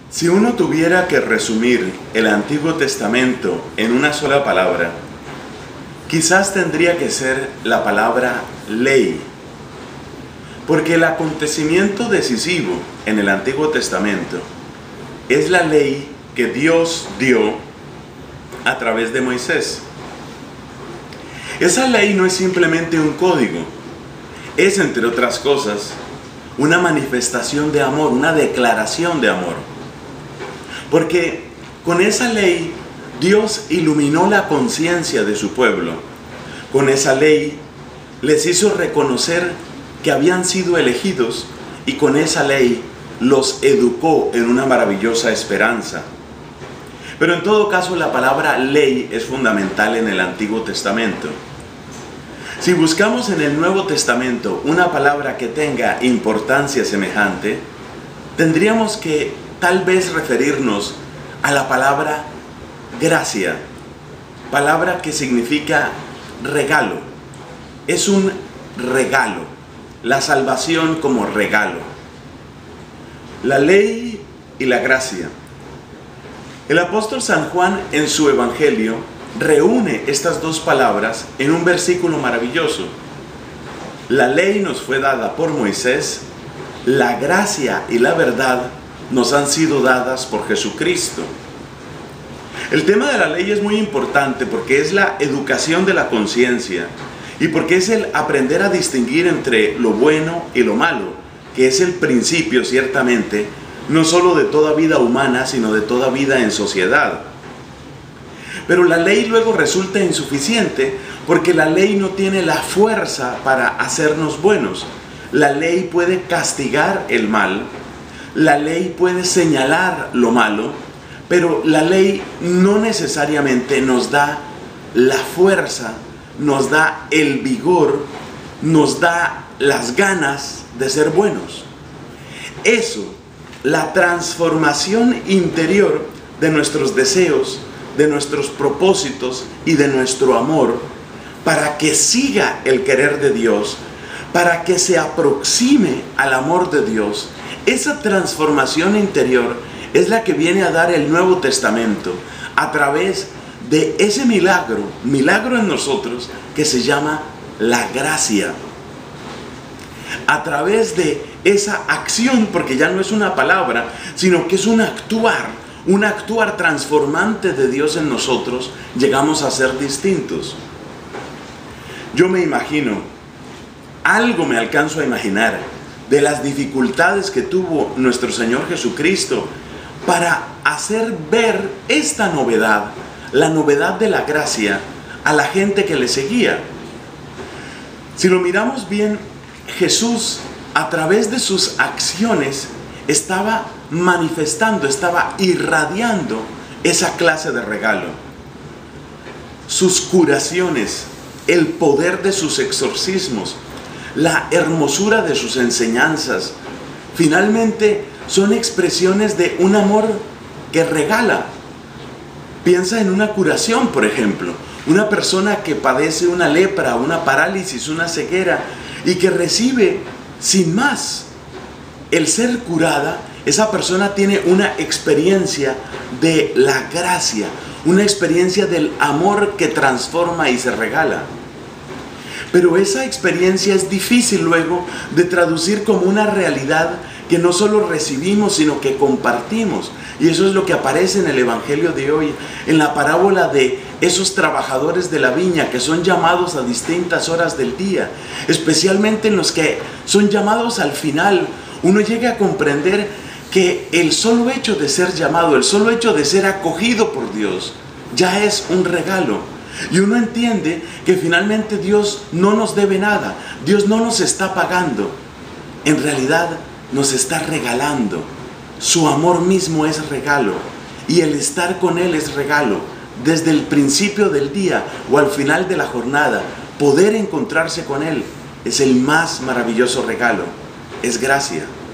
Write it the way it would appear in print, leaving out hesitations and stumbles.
Si uno tuviera que resumir el Antiguo Testamento en una sola palabra, quizás tendría que ser la palabra ley. Porque el acontecimiento decisivo en el Antiguo Testamento es la ley que Dios dio a través de Moisés. Esa ley no es simplemente un código, es, entre otras cosas, una manifestación de amor, una declaración de amor. Porque con esa ley Dios iluminó la conciencia de su pueblo. Con esa ley les hizo reconocer que habían sido elegidos y con esa ley los educó en una maravillosa esperanza. Pero en todo caso la palabra ley es fundamental en el Antiguo Testamento. Si buscamos en el Nuevo Testamento una palabra que tenga importancia semejante, tendríamos que tal vez referirnos a la palabra gracia, palabra que significa regalo. Es un regalo, la salvación como regalo. La ley y la gracia. El apóstol San Juan en su Evangelio reúne estas dos palabras en un versículo maravilloso. La ley nos fue dada por Moisés, la gracia y la verdad nos han sido dadas por Jesucristo. El tema de la ley es muy importante porque es la educación de la conciencia y porque es el aprender a distinguir entre lo bueno y lo malo, que es el principio ciertamente, no solo de toda vida humana, sino de toda vida en sociedad. Pero la ley luego resulta insuficiente porque la ley no tiene la fuerza para hacernos buenos. La ley puede castigar el mal, la ley puede señalar lo malo, pero la ley no necesariamente nos da la fuerza, nos da el vigor, nos da las ganas de ser buenos. Eso, la transformación interior de nuestros deseos, de nuestros propósitos y de nuestro amor, para que siga el querer de Dios, para que se aproxime al amor de Dios, esa transformación interior es la que viene a dar el Nuevo Testamento a través de ese milagro en nosotros que se llama la gracia. A través de esa acción, porque ya no es una palabra, sino que es un actuar transformante de Dios en nosotros, llegamos a ser distintos. Yo me imagino, algo me alcanzo a imaginar, de las dificultades que tuvo nuestro Señor Jesucristo para hacer ver esta novedad, la novedad de la gracia, a la gente que le seguía. Si lo miramos bien, Jesús, a través de sus acciones, estaba manifestando, estaba irradiando esa clase de regalo. Sus curaciones, el poder de sus exorcismos, la hermosura de sus enseñanzas, finalmente son expresiones de un amor que regala. Piensa en una curación, por ejemplo, una persona que padece una lepra, una parálisis, una ceguera y que recibe sin más el ser curada. Esa persona tiene una experiencia de la gracia, una experiencia del amor que transforma y se regala. Pero esa experiencia es difícil luego de traducir como una realidad que no solo recibimos, sino que compartimos. Y eso es lo que aparece en el Evangelio de hoy, en la parábola de esos trabajadores de la viña que son llamados a distintas horas del día, especialmente en los que son llamados al final. Uno llega a comprender que el solo hecho de ser llamado, el solo hecho de ser acogido por Dios, ya es un regalo. Y uno entiende que finalmente Dios no nos debe nada, Dios no nos está pagando, en realidad nos está regalando. Su amor mismo es regalo y el estar con Él es regalo. Desde el principio del día o al final de la jornada, poder encontrarse con Él es el más maravilloso regalo, es gracia.